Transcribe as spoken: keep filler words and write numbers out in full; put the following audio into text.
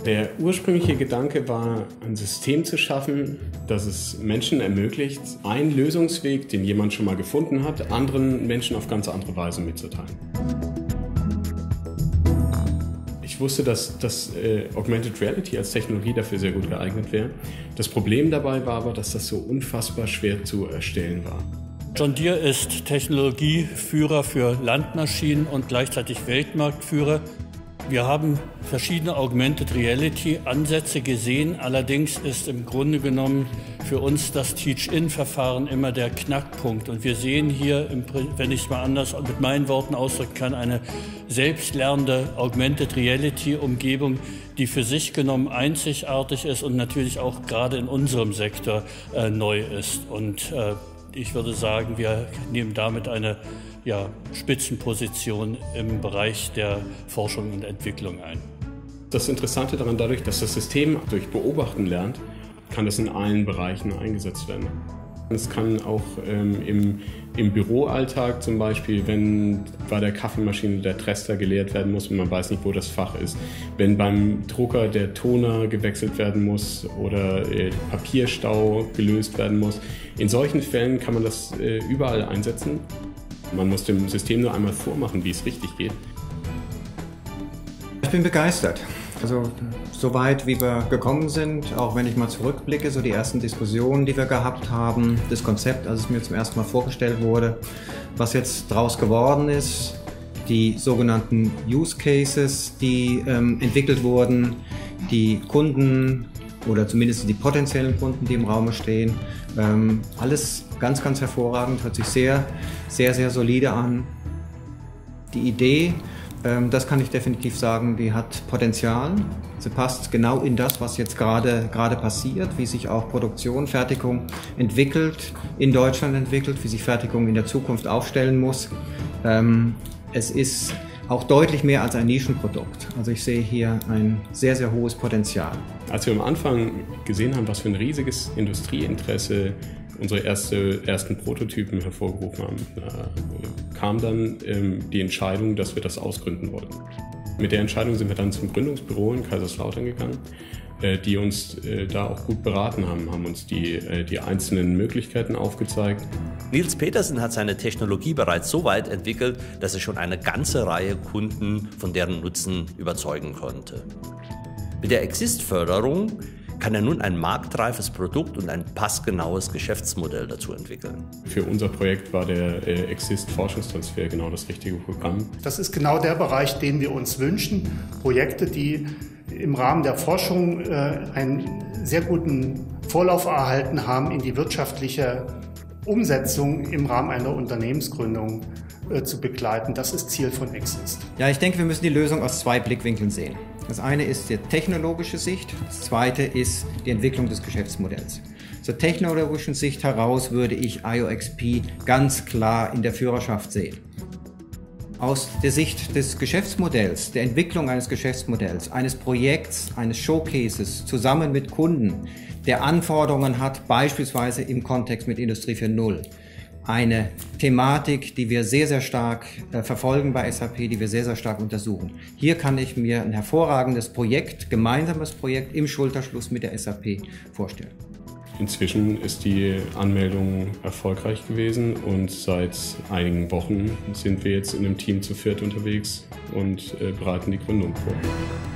Der ursprüngliche Gedanke war, ein System zu schaffen, das es Menschen ermöglicht, einen Lösungsweg, den jemand schon mal gefunden hat, anderen Menschen auf ganz andere Weise mitzuteilen. Ich wusste, dass, dass äh, Augmented Reality als Technologie dafür sehr gut geeignet wäre. Das Problem dabei war aber, dass das so unfassbar schwer zu erstellen war. John Deere ist Technologieführer für Landmaschinen und gleichzeitig Weltmarktführer. Wir haben verschiedene Augmented Reality Ansätze gesehen. Allerdings ist im Grunde genommen für uns das Teach-in-Verfahren immer der Knackpunkt. Und wir sehen hier, wenn ich es mal anders mit meinen Worten ausdrücken kann, eine selbstlernende Augmented Reality Umgebung, die für sich genommen einzigartig ist und natürlich auch gerade in unserem Sektor äh, neu ist. Und äh, ich würde sagen, wir nehmen damit eine ja, Spitzenposition im Bereich der Forschung und Entwicklung ein. Das Interessante daran, dadurch, dass das System durch Beobachten lernt, kann das in allen Bereichen eingesetzt werden. Es kann auch ähm, im, im Büroalltag zum Beispiel, wenn bei der Kaffeemaschine der Trester geleert werden muss und man weiß nicht, wo das Fach ist, wenn beim Drucker der Toner gewechselt werden muss oder äh, Papierstau gelöst werden muss. In solchen Fällen kann man das äh, überall einsetzen. Man muss dem System nur einmal vormachen, wie es richtig geht. Ich bin begeistert. Also so weit, wie wir gekommen sind, auch wenn ich mal zurückblicke, so die ersten Diskussionen, die wir gehabt haben, das Konzept, als es mir zum ersten Mal vorgestellt wurde, was jetzt daraus geworden ist, die sogenannten Use Cases, die ähm, entwickelt wurden, die Kunden oder zumindest die potenziellen Kunden, die im Raum stehen, ähm, alles ganz, ganz hervorragend, hört sich sehr, sehr, sehr solide an. Die Idee, ähm, das kann ich definitiv sagen, die hat Potenzial. Sie passt genau in das, was jetzt gerade gerade passiert, wie sich auch Produktion, Fertigung entwickelt, in Deutschland entwickelt, wie sich Fertigung in der Zukunft aufstellen muss. Ähm, es ist auch deutlich mehr als ein Nischenprodukt. Also ich sehe hier ein sehr, sehr hohes Potenzial. Als wir am Anfang gesehen haben, was für ein riesiges Industrieinteresse unsere erste, ersten Prototypen hervorgerufen haben, äh, kam dann ähm, die Entscheidung, dass wir das ausgründen wollten. Mit der Entscheidung sind wir dann zum Gründungsbüro in Kaiserslautern gegangen, äh, die uns äh, da auch gut beraten haben, haben uns die, äh, die einzelnen Möglichkeiten aufgezeigt. Niels Petersen hat seine Technologie bereits so weit entwickelt, dass er schon eine ganze Reihe Kunden von deren Nutzen überzeugen konnte. Mit der Exist-Förderung kann er nun ein marktreifes Produkt und ein passgenaues Geschäftsmodell dazu entwickeln. Für unser Projekt war der äh, Exist-Forschungstransfer genau das richtige Programm. Das ist genau der Bereich, den wir uns wünschen. Projekte, die im Rahmen der Forschung äh, einen sehr guten Vorlauf erhalten haben, in die wirtschaftliche Umsetzung im Rahmen einer Unternehmensgründung äh, zu begleiten. Das ist Ziel von Exist. Ja, ich denke, wir müssen die Lösung aus zwei Blickwinkeln sehen. Das eine ist die technologische Sicht, das zweite ist die Entwicklung des Geschäftsmodells. Zur technologischen Sicht heraus würde ich I O X P ganz klar in der Führerschaft sehen. Aus der Sicht des Geschäftsmodells, der Entwicklung eines Geschäftsmodells, eines Projekts, eines Showcases zusammen mit Kunden, der Anforderungen hat, beispielsweise im Kontext mit Industrie vier Punkt null. Eine Thematik, die wir sehr, sehr stark äh, verfolgen bei S A P, die wir sehr, sehr stark untersuchen. Hier kann ich mir ein hervorragendes Projekt, gemeinsames Projekt im Schulterschluss mit der S A P vorstellen. Inzwischen ist die Anmeldung erfolgreich gewesen und seit einigen Wochen sind wir jetzt in einem Team zu viert unterwegs und äh, bereiten die Gründung vor.